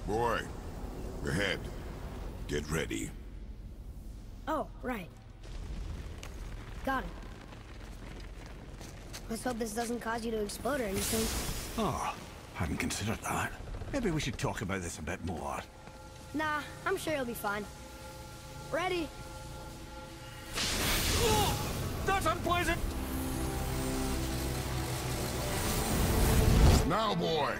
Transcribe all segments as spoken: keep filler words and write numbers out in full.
Boy, ahead. Get ready. Oh, right. Got it. Let's hope this doesn't cause you to explode or anything. Oh, hadn't considered that. Maybe we should talk about this a bit more. Nah, I'm sure you'll be fine. Ready? Oh, that's unpleasant! Now, boy!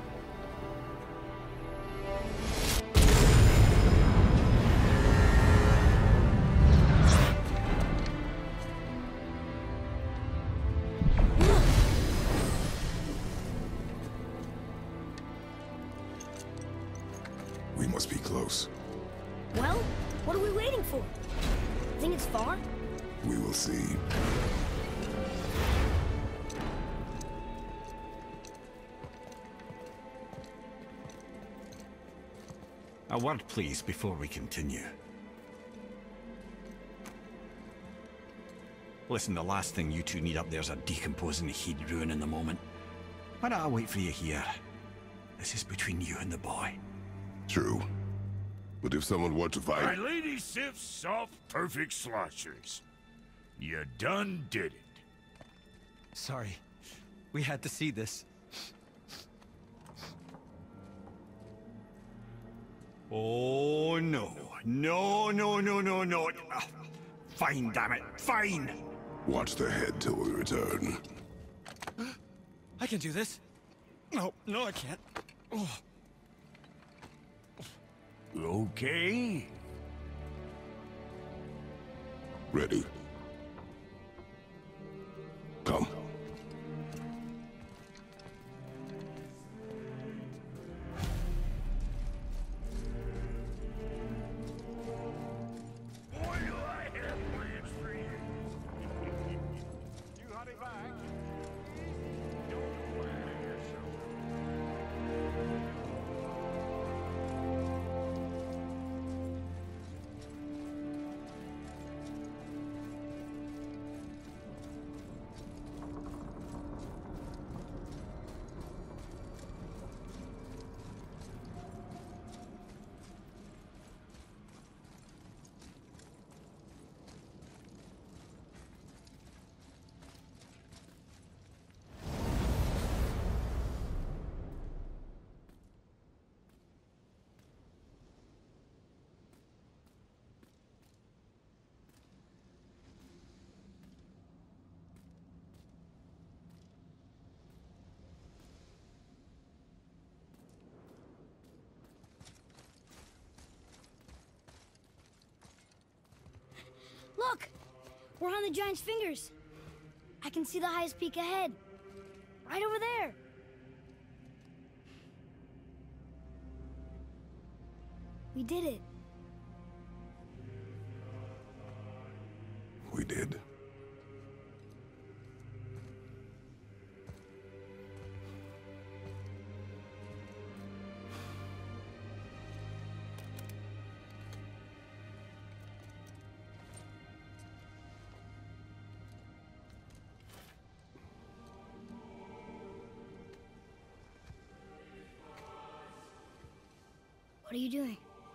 We must be close. Well, what are we waiting for? Think it's far? We will see. A word, please, before we continue. Listen, the last thing you two need up there's a decomposing heat ruin in the moment. Why don't I wait for you here? This is between you and the boy. True. But if someone were to fight... My lady sips soft, perfect sloshers. You done did it. Sorry. We had to see this. Oh, no. No, no, no, no, no. Ah, fine, damn it. Fine. Watch the head till we return. I can do this. No, no, I can't. Oh. Okay. Ready. Come. Boy, do I have plans for you. You honey back. Don't go ahead of yourself. Look! We're on the giant's fingers. I can see the highest peak ahead. Right over there. We did it. We did. What are you doing?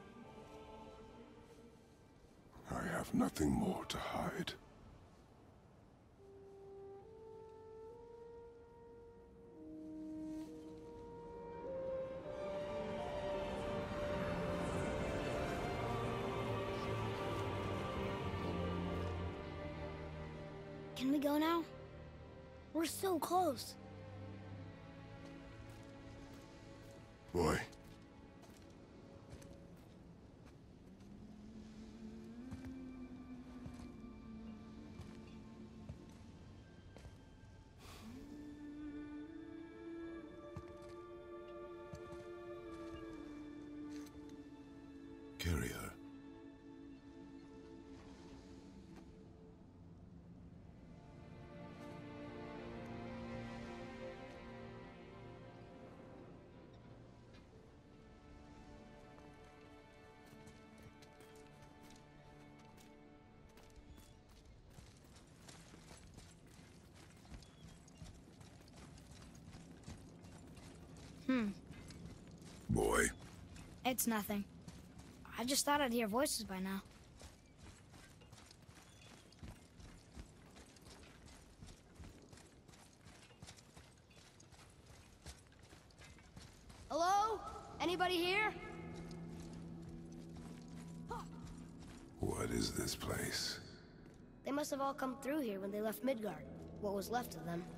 I have nothing more to hide. Can we go now? We're so close. Boy. Carry her. Hmm. Boy, It's nothing. I just thought I'd hear voices by now. Hello? Anybody here? What is this place? They must have all come through here when they left Midgard. What was left of them.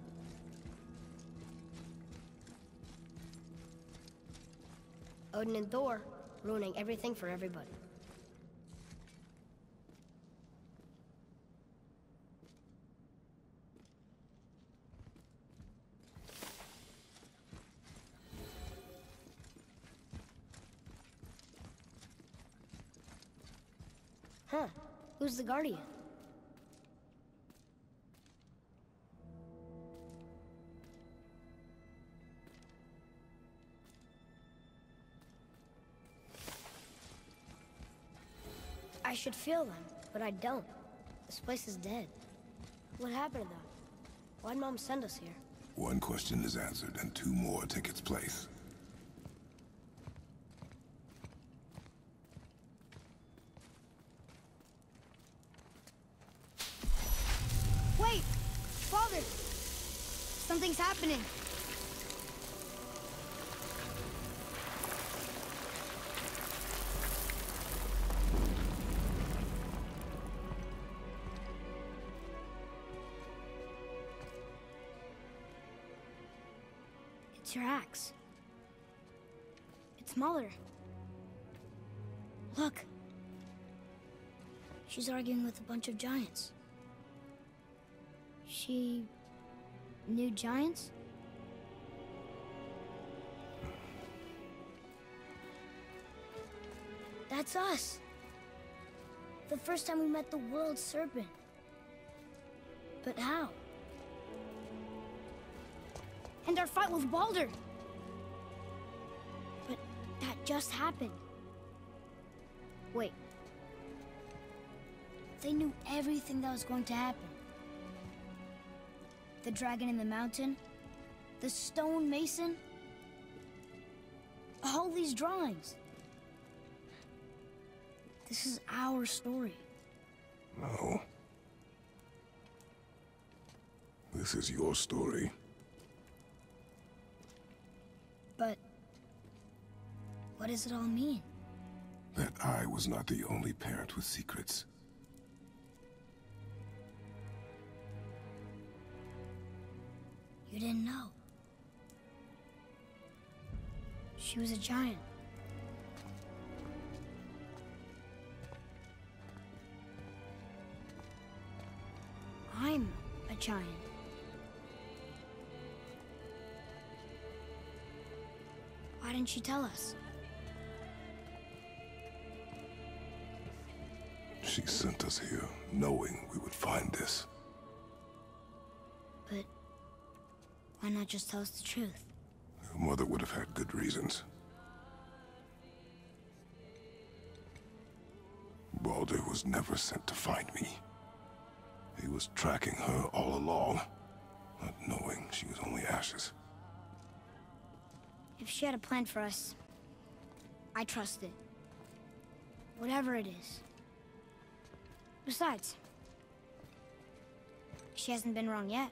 Odin and Thor, ruining everything for everybody. Huh. Who's the Guardian? I should feel them, but I don't. This place is dead. What happened to them? Why'd Mom send us here? One question is answered, and two more take its place. Wait! Father! Something's happening. It's your axe. It's Mother. Look. She's arguing with a bunch of giants. She knew giants? That's us. The first time we met the world serpent. But how? And our fight with Baldur. But that just happened. Wait. They knew everything that was going to happen. The dragon in the mountain, the stone mason, all these drawings. This is our story. No. This is your story. But what does it all mean? That I was not the only parent with secrets. You didn't know. She was a giant. I'm a giant. Why didn't she tell us? She sent us here, knowing we would find this. But why not just tell us the truth? Your mother would have had good reasons. Baldur was never sent to find me. He was tracking her all along, not knowing she was only ashes. If she had a plan for us, I trust it. Whatever it is. Besides, she hasn't been wrong yet.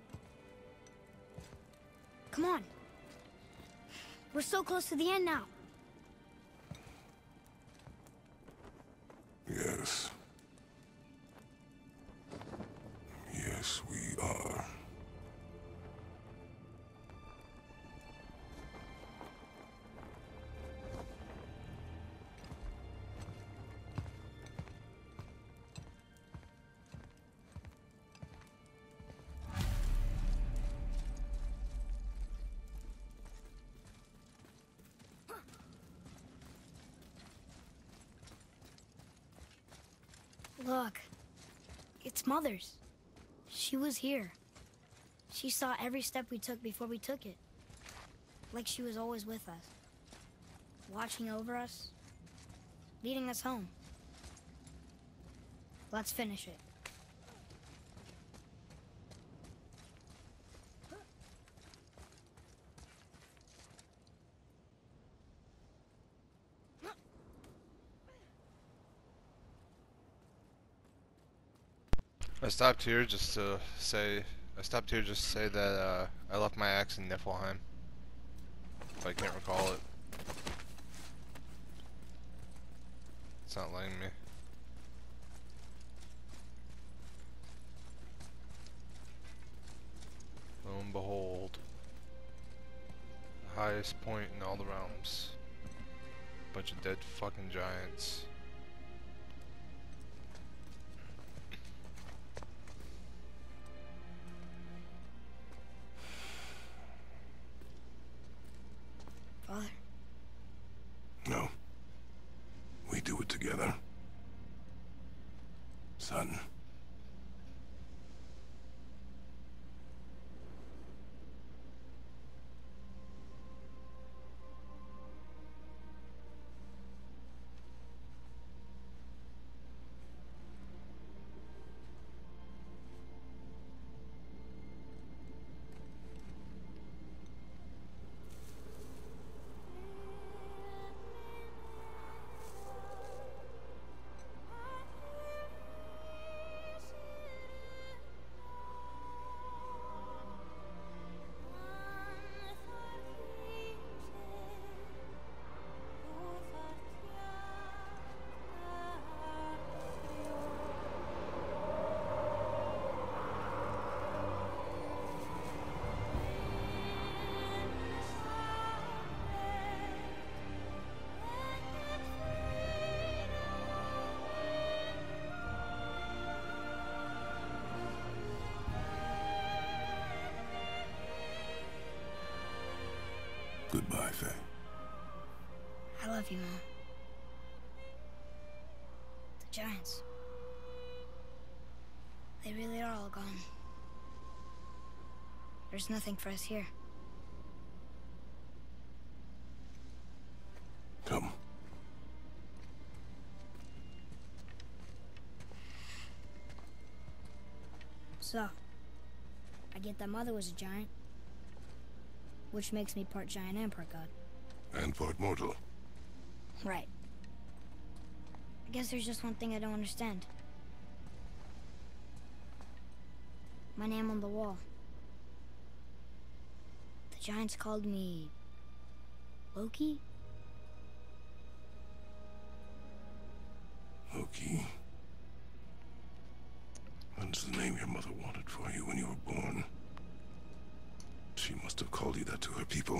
Come on. We're so close to the end now. Yes. Yes, we are. Look, it's Mother's. She was here. She saw every step we took before we took it. Like she was always with us. Watching over us. Leading us home. Let's finish it. I stopped here just to say. I stopped here just to say that uh, I left my axe in Niflheim. If I can't recall it. It's not letting me. Lo and behold. The highest point in all the realms. Bunch of dead fucking giants. Father? No. We do it together. Son. Goodbye, Faye. I love you, Mom. The giants. They really are all gone. There's nothing for us here. Come. So, I get that Mother was a giant, which makes me part giant and part god. And part mortal. Right. I guess there's just one thing I don't understand. My name on the wall. The giants called me... Loki? Loki. That's the name your mother wanted for you when you were born. She must have called you that to her people.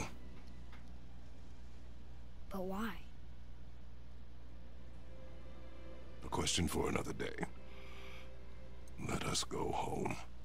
But why? A question for another day. Let us go home.